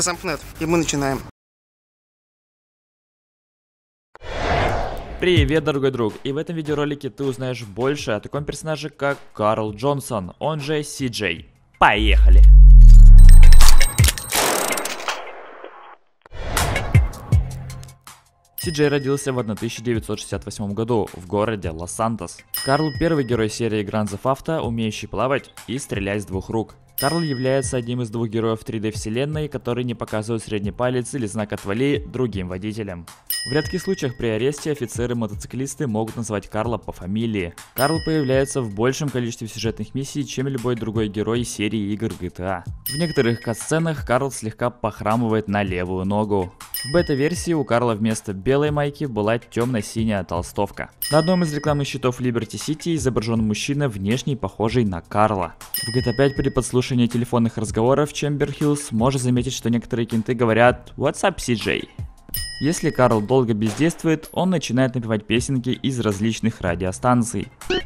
Это Сампнет, и мы начинаем. Привет, дорогой друг, и в этом видеоролике ты узнаешь больше о таком персонаже, как Карл Джонсон, он же CJ. Поехали! CJ родился в 1968 году в городе Лос-Сантос. Карл — первый герой серии Grand Theft Auto, умеющий плавать и стрелять с двух рук. Карл является одним из двух героев 3D вселенной, которые не показывают средний палец или знак «Отвали» другим водителям. В редких случаях при аресте офицеры-мотоциклисты могут назвать Карла по фамилии. Карл появляется в большем количестве сюжетных миссий, чем любой другой герой серии игр GTA. В некоторых катсценах Карл слегка похрамывает на левую ногу. В бета-версии у Карла вместо белой майки была темно-синяя толстовка. На одном из рекламных щитов Liberty City изображен мужчина, внешне похожий на Карла. В GTA 5 при подслушивании телефонных разговоров Чембер Хиллз можно заметить, что некоторые кенты говорят «What's up, CJ?». Если Карл долго бездействует, он начинает напевать песенки из различных радиостанций.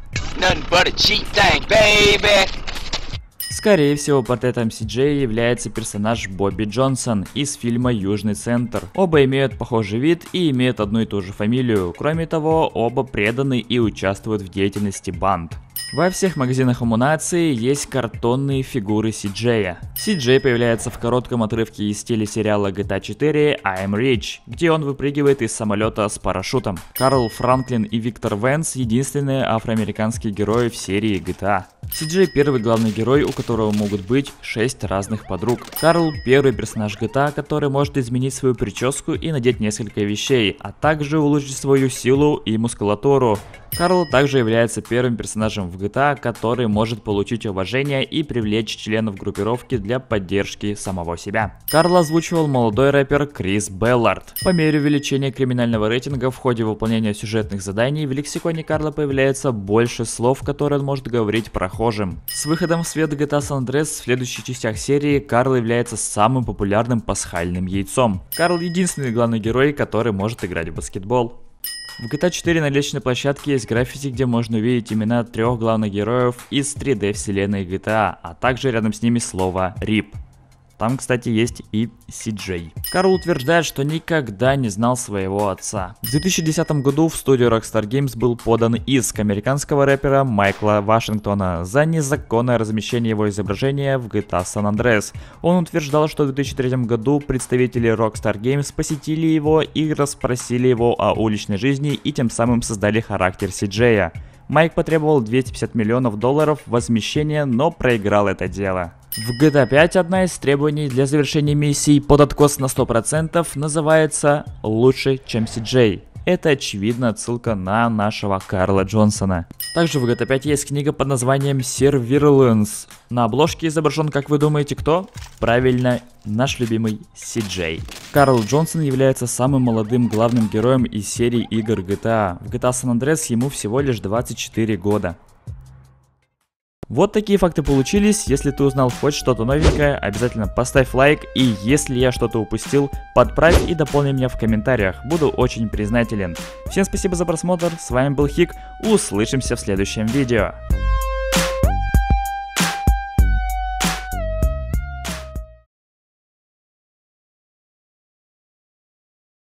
Скорее всего, портретом CJ является персонаж Бобби Джонсон из фильма «Южный Центр». Оба имеют похожий вид и имеют одну и ту же фамилию. Кроме того, оба преданы и участвуют в деятельности банд. Во всех магазинах Амунации есть картонные фигуры CJ. CJ появляется в коротком отрывке из телесериала GTA 4 I'm Rich, где он выпрыгивает из самолета с парашютом. Карл Франклин и Виктор Венс — единственные афроамериканские герои в серии GTA. CJ — первый главный герой, у которого могут быть 6 разных подруг. Карл — первый персонаж GTA, который может изменить свою прическу и надеть несколько вещей, а также улучшить свою силу и мускулатуру. Карл также является первым персонажем в GTA, который может получить уважение и привлечь членов группировки для поддержки самого себя. Карла озвучивал молодой рэпер Крис Беллард. По мере увеличения криминального рейтинга в ходе выполнения сюжетных заданий в лексиконе Карла появляется больше слов, которые он может говорить прохожим. С выходом в свет GTA San Andreas в следующих частях серии Карл является самым популярным пасхальным яйцом. Карл — единственный главный герой, который может играть в баскетбол. В GTA 4 на лестничной площадке есть граффити, где можно увидеть имена 3 главных героев из 3D вселенной GTA, а также рядом с ними слово RIP. Там, кстати, есть и CJ. Карл утверждает, что никогда не знал своего отца. В 2010 году в студию Rockstar Games был подан иск американского рэпера Майкла Вашингтона за незаконное размещение его изображения в GTA San Andreas. Он утверждал, что в 2003 году представители Rockstar Games посетили его и расспросили его о уличной жизни и тем самым создали характер CJ. Майк потребовал $250 миллионов возмещения, но проиграл это дело. В GTA 5 одна из требований для завершения миссии под откос на 100% называется «Лучше, чем CJ». Это очевидно отсылка на нашего Карла Джонсона. Также в GTA 5 есть книга под названием Surveillance. На обложке изображен, как вы думаете, кто? Правильно, наш любимый CJ. Карл Джонсон является самым молодым главным героем из серии игр GTA. В GTA San Andreas ему всего лишь 24 года. Вот такие факты получились. Если ты узнал хоть что-то новенькое, обязательно поставь лайк, и если я что-то упустил, подправь и дополни меня в комментариях. Буду очень признателен. Всем спасибо за просмотр, с вами был Хик, услышимся в следующем видео.